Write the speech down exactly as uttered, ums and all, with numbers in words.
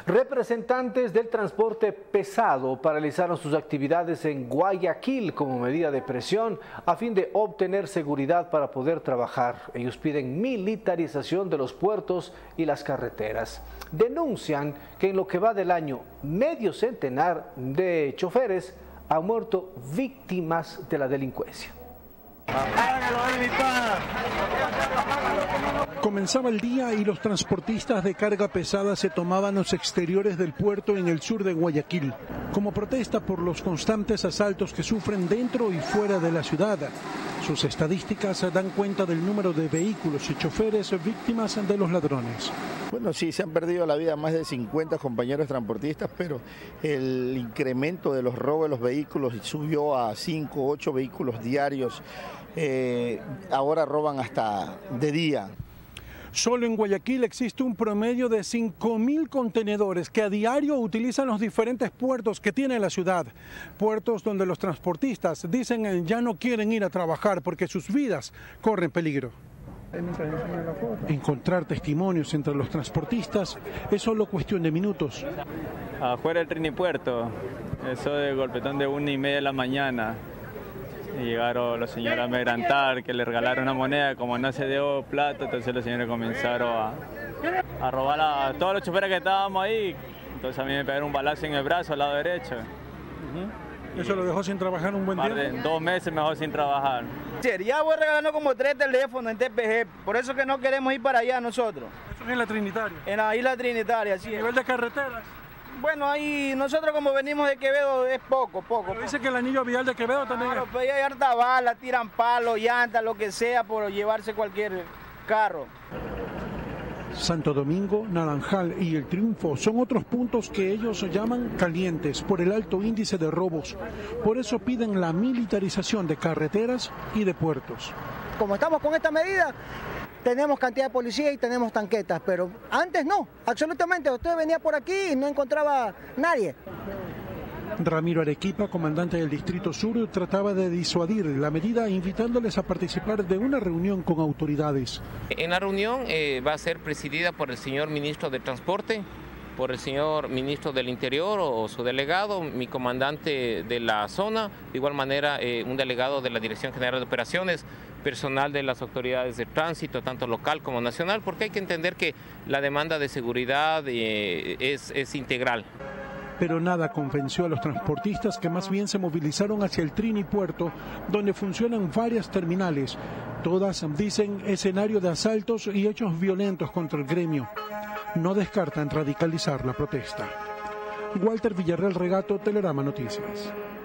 Representantes del transporte pesado paralizaron sus actividades en Guayaquil como medida de presión a fin de obtener seguridad para poder trabajar. Ellos piden militarización de los puertos y las carreteras. Denuncian que en lo que va del año, medio centenar de choferes han muerto víctimas de la delincuencia. Comenzaba el día y los transportistas de carga pesada se tomaban los exteriores del puerto en el sur de Guayaquil, como protesta por los constantes asaltos que sufren dentro y fuera de la ciudad. Sus estadísticas dan cuenta del número de vehículos y choferes víctimas de los ladrones. Bueno, sí, se han perdido la vida más de cincuenta compañeros transportistas, pero el incremento de los robos de los vehículos subió a cinco, ocho vehículos diarios. Eh, ahora roban hasta de día. Solo en Guayaquil existe un promedio de cinco mil contenedores que a diario utilizan los diferentes puertos que tiene la ciudad. Puertos donde los transportistas dicen ya no quieren ir a trabajar porque sus vidas corren peligro. Encontrar testimonios entre los transportistas es solo cuestión de minutos. Afuera del Trinipuerto, eso de golpetón de una y media de la mañana. Y llegaron los señores a amedrentar, que le regalaron una moneda, como no se dio plata, entonces los señores comenzaron a, a robar a todos los choferes que estábamos ahí. Entonces a mí me pegaron un balazo en el brazo al lado derecho. Uh-huh. ¿Eso lo dejó sin trabajar un buen tiempo? De, dos meses me dejó sin trabajar. Ya voy regalando como tres teléfonos en T P G, por eso que no queremos ir para allá nosotros. ¿Eso es en la Trinitaria? En la isla Trinitaria, sí. ¿A nivel de carreteras? Bueno, ahí nosotros como venimos de Quevedo es poco, poco. Pero dice que el anillo vial de Quevedo también claro, es. Pero hay harta bala, tiran palos, llantas, lo que sea por llevarse cualquier carro. Santo Domingo, Naranjal y El Triunfo son otros puntos que ellos llaman calientes por el alto índice de robos. Por eso piden la militarización de carreteras y de puertos. Como estamos con esta medida, tenemos cantidad de policía y tenemos tanquetas, pero antes no, absolutamente. Usted venía por aquí y no encontraba nadie. Ramiro Arequipa, comandante del Distrito Sur, trataba de disuadir la medida invitándoles a participar de una reunión con autoridades. En la reunión eh, va a ser presidida por el señor ministro de Transporte, por el señor ministro del Interior o, o su delegado, mi comandante de la zona, de igual manera eh, un delegado de la Dirección General de Operaciones, personal de las autoridades de tránsito, tanto local como nacional, porque hay que entender que la demanda de seguridad eh, es, es integral. Pero nada convenció a los transportistas, que más bien se movilizaron hacia el Trinipuerto, donde funcionan varias terminales. Todas dicen escenario de asaltos y hechos violentos contra el gremio. No descartan radicalizar la protesta. Walter Villarreal Regato, Telerama Noticias.